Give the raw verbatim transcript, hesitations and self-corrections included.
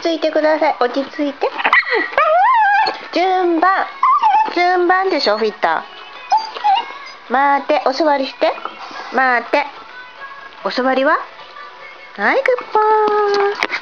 着いてください。落ち着いて。順番。順番でしょ、フィッター。待て、お座りして。待て。お座りははい、グッバー。